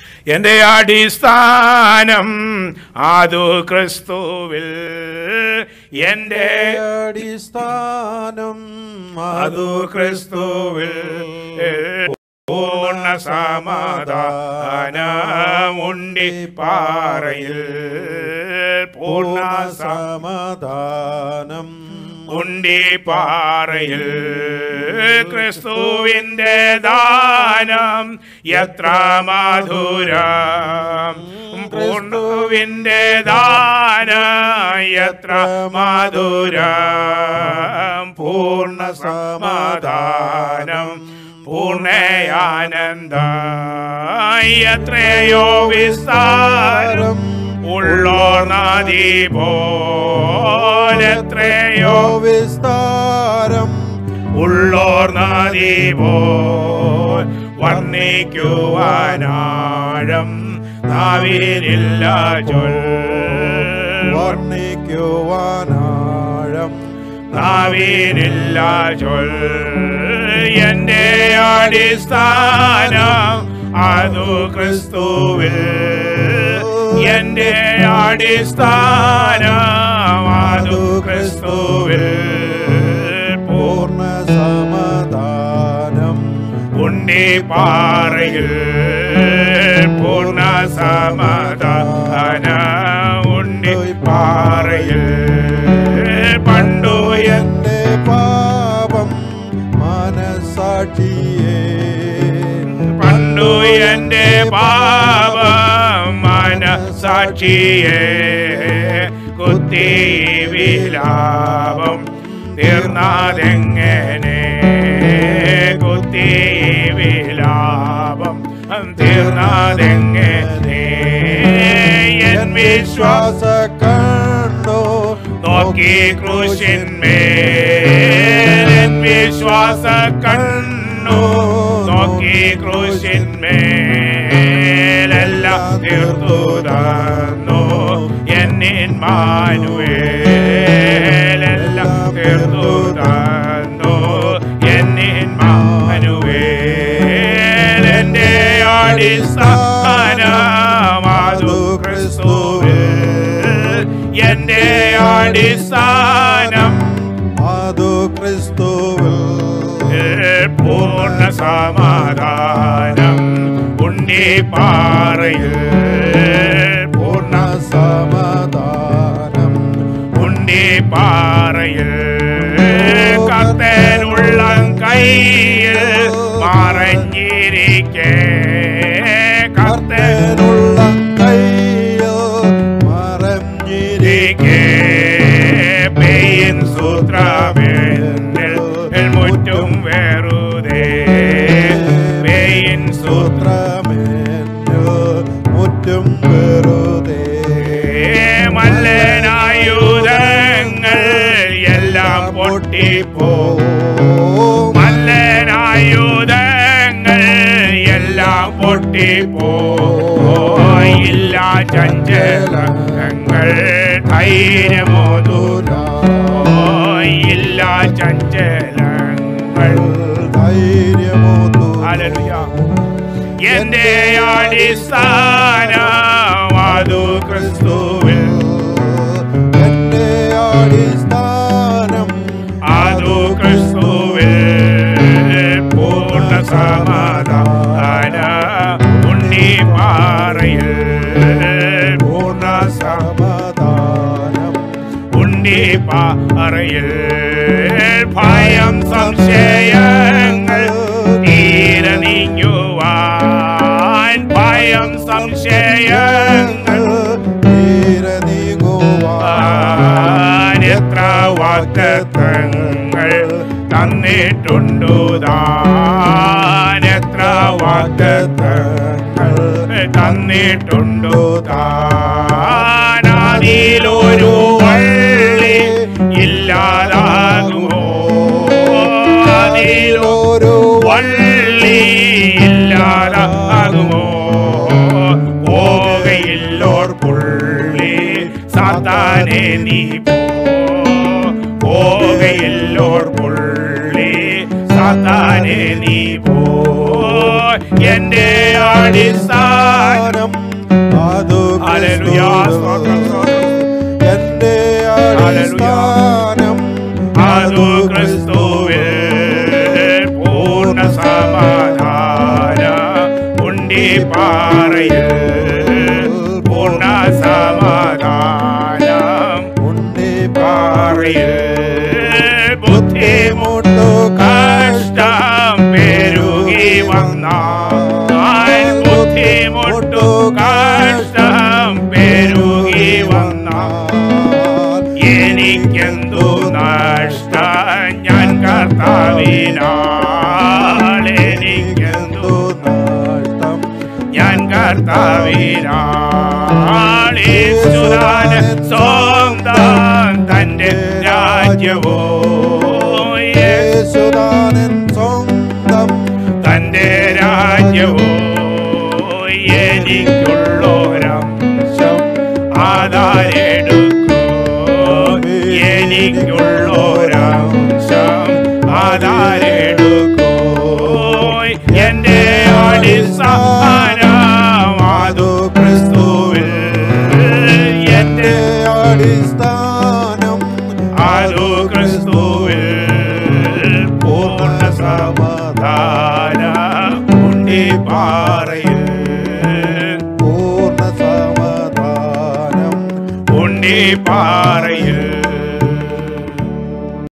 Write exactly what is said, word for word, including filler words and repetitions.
എൻ്റെ അടിസ്ഥാനം അതു ക്രിസ്തുവിൽ, എൻ്റെ അടിസ്ഥാനം അതു ക്രിസ്തുവിൽ. പൂർണ്ണ സമാധാനമുണ്ടി പാറയിൽ, പൂർണ്ണ സമാധാനം ഉണ്ടി പാറയിൽ. ക്രിസ്തുവിൻ്റെ ദാനം എത്ര മധുരം, പൂർണ്ണവിൻ്റെ ദാനം എത്ര മധുരം. പൂർണ്ണ സമാധാനം പൂർണ്ണയാനന്ദം എത്രയോ വിസ്താരം ഉള്ളോർ നദി പോലെത്രയോ വിസ്താരം ഉള്ളോർ നദി പോൽ വർണ്ണിക്കുവാനാഴം നാവിനില്ല ചൊൽ, വർണ്ണിക്കുവാനാഴം നാവിനില്ല ചൊൽ. എൻ്റെ അടിസ്ഥാനം അതു ക്രിസ്തുവിൽ, എൻ്റെ അടിസ്ഥാനം അതു ക്രിസ്തുവിൽ. പൂർണ്ണ സമാധാനം ഉണ്ടി പാറയിൽ, പൂർണ്ണ സമാധാനം ഉണ്ടി പാറയിൽ. പണ്ടു എൻ്റെ പാപം മനസാക്ഷിയേ, പണ്ടു എൻ്റെ പാപം മനസാക്ഷിയെ കുത്തി വിലാപം തീർന്നാതെങ്ങനെ, കുത്തി വിലാപം തീർന്നാതെങ്ങനെ. എൻ വിശ്വാസ കണ്ടോ നോക്കി ക്രൂശിന്മേൽ, എൻ വിശ്വാസ കണ്ണു നോക്കി ക്രൂശിന്മേലെല്ലാം തീർത്തു തന്നു എന്നിൻ മാനുവേൽ, എല്ലാം തീർത്തു തന്നു എന്നിൻ മാനുവേൽ. എൻ്റെ അടിസ്ഥാനം അതു ക്രിസ്തുവിൽ, എൻ്റെ അടിസ്ഥാനം അതു ക്രിസ്തുവിൽ. പൂർണ്ണ സമാധാനം ഉണ്ടി പാറയിൽ, പൂർണ്ണ സമാധാനം ഉണ്ടി പാറയിൽ. കർത്തനുള്ള കയ്യിൽ മറഞ്ഞിരിക്കേ, കർത്തനുള്ള കയ്യോ മറഞ്ഞിരിക്കേ. പെയ്യൻ സൂത്രമെന്നിൽ മുറ്റും വെറുതെ, പെയ്യൻ സൂത്രമെന്നിൽ മുറ്റും വെറുതെ. മല്ലനായുധങ്ങൾ എല്ലാം പൊട്ടിപ്പോ, മല്ലനായുധങ്ങൾ എല്ലാം പൊട്ടിപ്പോ. ഇല്ല ചഞ്ചലങ്ങൾ ധൈര്യമോതുല, ഇല്ല ചഞ്ചലങ്ങൾ ധൈര്യമോതു. ഹല്ലേലൂയ. എൻ്റെ അടിസ്ഥാനം അതു ക്രിസ്തുവിൽ, എൻ്റെ അടിസ്ഥാനം അതു ക്രിസ്തുവിൽ. പൂർണ്ണ സമാധാനം ഉണ്ണി പാറയിൽ, പൂർണ്ണ സമാധാനം ഉണ്ണി പാറയിൽ. ഭയം സംശയങ്ങൾ തീരെ നീങ്ങുവാൻ, ഭയം സംശയങ്ങൾ തീരെ നീങ്ങുവാൻ. എത്ര വാഗ്ദത്തങ്ങൾ തന്നിട്ടുണ്ടു താൻ, എത്ര വാഗ്ദത്തങ്ങൾ തന്നിട്ടുണ്ടു താൻ. അതിലൊരു വള്ളി ഇല്ലാതാകുമോ, അതിലൊരു വള്ളി ഇല്ലാതാകുമോ. പോകയില്ലോർ പുള്ളി സാത്താനെ നീ പോ, പോകയില്ലോർ പുള്ളി സാത്താനെ നീ പോ. എൻ്റെ അടിസ്ഥാനം സ്തോത്രം, സ്തോത്രം. എന്റെ അടിസ്ഥാനം അതു ക്രിസ്തുവിൽ പൂർണ്ണ സമാധാന ഉണ്ടി പാറയിൽ പൂർണ്ണ സമാധാനം ഉണ്ണി പാറയിൽ ബുദ്ധിമുട്ടു കഷ്ടം പെരുകി വന്നാൽ ബുദ്ധിമുട്ടു കഷ്ടം പെരുകി വന്നാൽ എനിക്കെന്തു നഷ്ടം ഞാൻ കർത്താവിനാൽ എനിക്കെന്തു നഷ്ടം ഞാൻ കർത്താവിനാൽ യേശുദാനൻ സ്വന്തം തന്റെ രാജ്യവോ യേശുദാനൻ സ്വന്തം തന്റെ രാജ്യവോ എനിക്കുള്ളൊരംശം ആധാരെടുക്കൂ എനിക്കുള്ളൊരംശം ആധാരെടുക്കൂ എന്റെ അടിസ്ഥാനം അതു ക്രിസ്തുവിൽ എന്റെ അടിസ്ഥാനം അതു ക്രിസ്തുവിൽ പൂർണ്ണ സമാധാന ഉണ്ടി പാറയിൽ പൂർണ്ണ സമാധാനം ഉണ്ടി പാറയിൽ